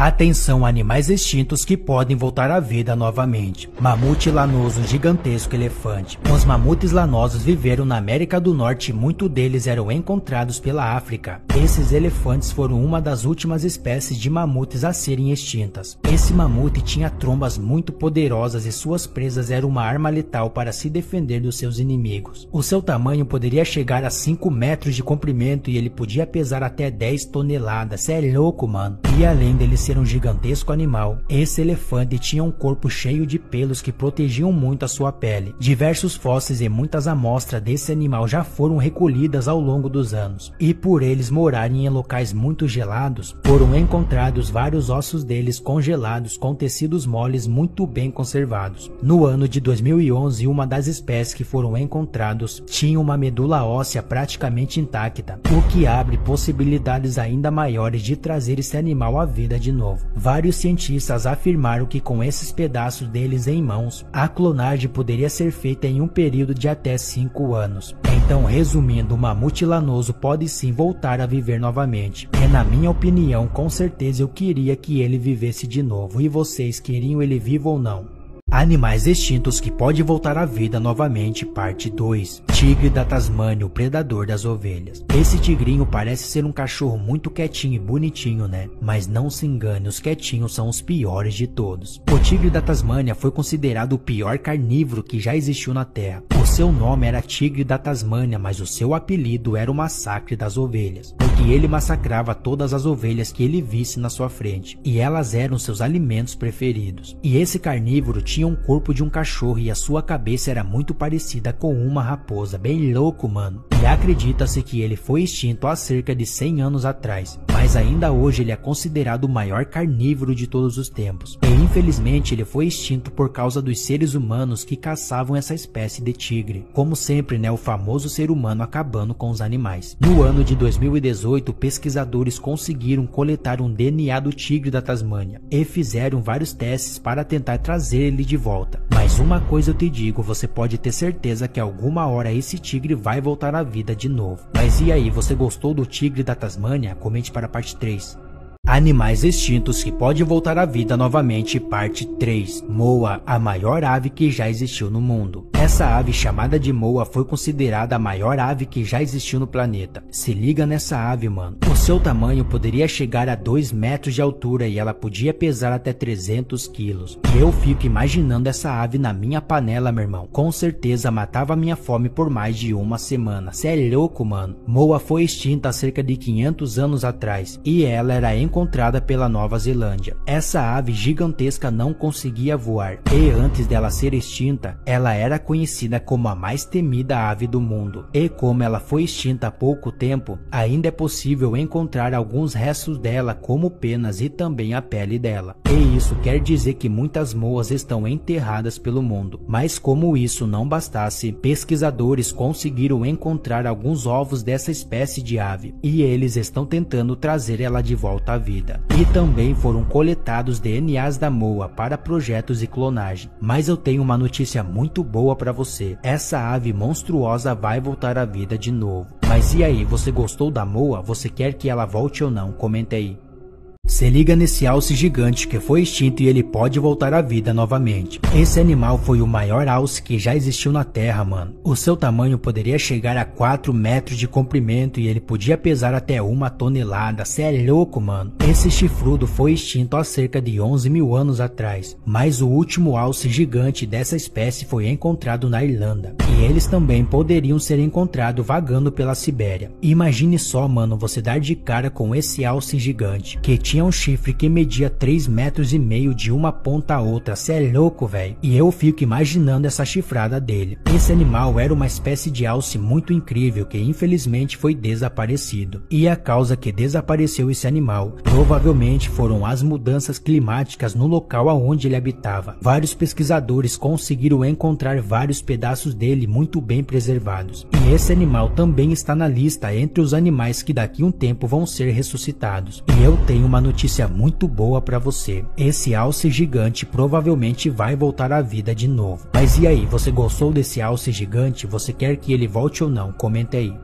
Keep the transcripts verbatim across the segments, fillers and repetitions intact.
Atenção, animais extintos que podem voltar à vida novamente. Mamute lanoso, gigantesco elefante. Os mamutes lanosos viveram na América do Norte e muitos deles eram encontrados pela África. Esses elefantes foram uma das últimas espécies de mamutes a serem extintas. Esse mamute tinha trombas muito poderosas e suas presas eram uma arma letal para se defender dos seus inimigos. O seu tamanho poderia chegar a cinco metros de comprimento e ele podia pesar até dez toneladas. Cê é louco, mano. E além dele ser um gigantesco animal, esse elefante tinha um corpo cheio de pelos que protegiam muito a sua pele. Diversos fósseis e muitas amostras desse animal já foram recolhidas ao longo dos anos, e por eles morarem em locais muito gelados, foram encontrados vários ossos deles congelados com tecidos moles muito bem conservados. No ano de dois mil e onze, uma das espécies que foram encontrados tinha uma medula óssea praticamente intacta, o que abre possibilidades ainda maiores de trazer esse animal à vida de novo. Vários cientistas afirmaram que com esses pedaços deles em mãos, a clonagem poderia ser feita em um período de até cinco anos. Então, resumindo, o mamute lanoso pode sim voltar a viver novamente. E na minha opinião, com certeza eu queria que ele vivesse de novo. E vocês queriam ele vivo ou não? Animais extintos que podem voltar à vida novamente, parte dois. Tigre da Tasmânia, o predador das ovelhas. Esse tigrinho parece ser um cachorro muito quietinho e bonitinho, né? Mas não se engane, os quietinhos são os piores de todos. O tigre da Tasmânia foi considerado o pior carnívoro que já existiu na Terra. O seu nome era Tigre da Tasmânia, mas o seu apelido era o Massacre das Ovelhas, porque ele massacrava todas as ovelhas que ele visse na sua frente, e elas eram seus alimentos preferidos. E esse carnívoro tinha um corpo de um cachorro e a sua cabeça era muito parecida com uma raposa. Bem louco, mano. E acredita-se que ele foi extinto há cerca de cem anos atrás, mas ainda hoje ele é considerado o maior carnívoro de todos os tempos. E infelizmente ele foi extinto por causa dos seres humanos que caçavam essa espécie de tigre. Como sempre, né, o famoso ser humano acabando com os animais. No ano de dois mil e dezoito, pesquisadores conseguiram coletar um D N A do tigre da Tasmânia e fizeram vários testes para tentar trazer ele de volta. Mas uma coisa eu te digo, você pode ter certeza que alguma hora esse tigre vai voltar à vida de novo. Mas e aí, você gostou do tigre da Tasmânia? Comente para a parte três. Animais extintos que podem voltar à vida novamente, parte três. Moa, a maior ave que já existiu no mundo. Essa ave chamada de moa foi considerada a maior ave que já existiu no planeta. Se liga nessa ave, mano. O seu tamanho poderia chegar a dois metros de altura e ela podia pesar até trezentos quilos. E eu fico imaginando essa ave na minha panela, meu irmão. Com certeza matava minha fome por mais de uma semana. Cê é louco, mano. Moa foi extinta há cerca de quinhentos anos atrás e ela era encontrada pela Nova Zelândia. Essa ave gigantesca não conseguia voar e antes dela ser extinta, ela era conhecida como a mais temida ave do mundo. E como ela foi extinta há pouco tempo, ainda é possível encontrar alguns restos dela como penas e também a pele dela. E isso quer dizer que muitas moas estão enterradas pelo mundo. Mas como isso não bastasse, pesquisadores conseguiram encontrar alguns ovos dessa espécie de ave e eles estão tentando trazer ela de volta à vida. E também foram coletados D N As da moa para projetos de clonagem. Mas eu tenho uma notícia muito boa para você. Essa ave monstruosa vai voltar à vida de novo. Mas e aí, você gostou da moa? Você quer que ela volte ou não? Comenta aí. Se liga nesse alce gigante que foi extinto e ele pode voltar à vida novamente. Esse animal foi o maior alce que já existiu na Terra, mano. O seu tamanho poderia chegar a quatro metros de comprimento e ele podia pesar até uma tonelada. Cê é louco, mano. Esse chifrudo foi extinto há cerca de onze mil anos atrás, mas o último alce gigante dessa espécie foi encontrado na Irlanda. E eles também poderiam ser encontrados vagando pela Sibéria. Imagine só, mano, você dar de cara com esse alce gigante, que tinha um chifre que media três metros e meio de uma ponta a outra. Cê é louco, velho. E eu fico imaginando essa chifrada dele. Esse animal era uma espécie de alce muito incrível que infelizmente foi desaparecido. E a causa que desapareceu esse animal provavelmente foram as mudanças climáticas no local aonde ele habitava. Vários pesquisadores conseguiram encontrar vários pedaços dele muito bem preservados. E esse animal também está na lista entre os animais que daqui a um tempo vão ser ressuscitados. E eu tenho uma notícia muito boa para você. Esse alce gigante provavelmente vai voltar à vida de novo. Mas e aí, você gostou desse alce gigante? Você quer que ele volte ou não? Comenta aí.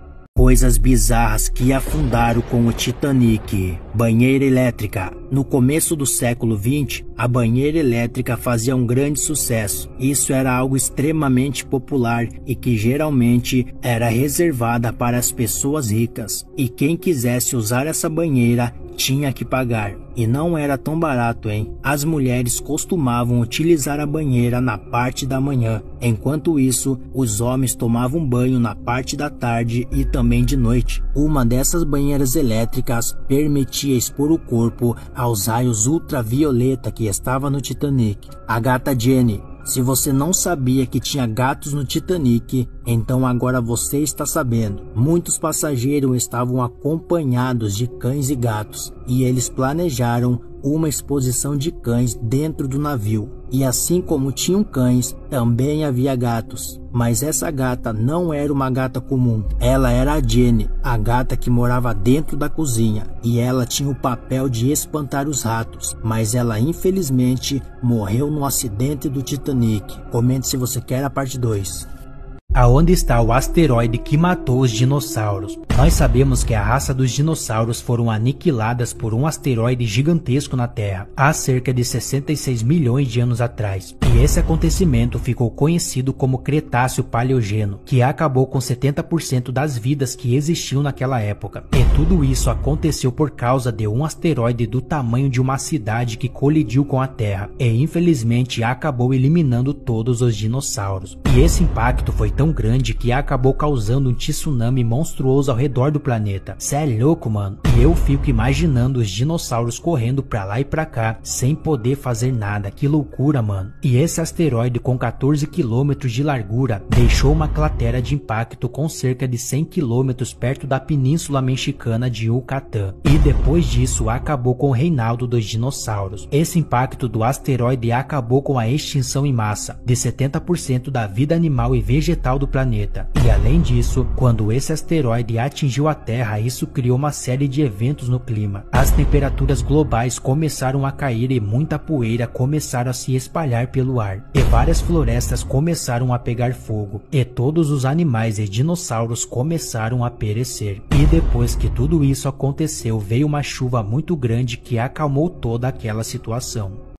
Coisas bizarras que afundaram com o Titanic. Banheira elétrica. No começo do século vinte, a banheira elétrica fazia um grande sucesso. Isso era algo extremamente popular e que geralmente era reservada para as pessoas ricas. E quem quisesse usar essa banheira tinha que pagar. E não era tão barato, hein? As mulheres costumavam utilizar a banheira na parte da manhã. Enquanto isso, os homens tomavam banho na parte da tarde e também de noite. Uma dessas banheiras elétricas permitia expor o corpo aos raios ultravioleta que estava no Titanic. A gata Jenny. Se você não sabia que tinha gatos no Titanic, então agora você está sabendo. Muitos passageiros estavam acompanhados de cães e gatos, e eles planejaram uma exposição de cães dentro do navio. E assim como tinham cães, também havia gatos. Mas essa gata não era uma gata comum. Ela era a Jenny, a gata que morava dentro da cozinha. E ela tinha o papel de espantar os ratos. Mas ela infelizmente morreu no acidente do Titanic. Comente se você quer a parte dois. Aonde está o asteroide que matou os dinossauros? Nós sabemos que a raça dos dinossauros foram aniquiladas por um asteroide gigantesco na Terra, há cerca de sessenta e seis milhões de anos atrás. E esse acontecimento ficou conhecido como Cretáceo Paleogeno, que acabou com setenta por cento das vidas que existiam naquela época. E tudo isso aconteceu por causa de um asteroide do tamanho de uma cidade que colidiu com a Terra, e infelizmente acabou eliminando todos os dinossauros. E esse impacto foi tão grande que acabou causando um tsunami monstruoso ao redor do planeta. Cê é louco, mano. E eu fico imaginando os dinossauros correndo pra lá e pra cá, sem poder fazer nada. Que loucura, mano. E esse asteroide com quatorze quilômetros de largura deixou uma cratera de impacto com cerca de cem quilômetros perto da península mexicana de Yucatán. E depois disso acabou com o reinado dos dinossauros. Esse impacto do asteroide acabou com a extinção em massa de setenta por cento da vida animal e vegetal do planeta. E além disso, quando esse asteroide atingiu a Terra, isso criou uma série de eventos no clima. As temperaturas globais começaram a cair e muita poeira começaram a se espalhar pelo ar. E várias florestas começaram a pegar fogo. E todos os animais e dinossauros começaram a perecer. E depois que tudo isso aconteceu, veio uma chuva muito grande que acalmou toda aquela situação.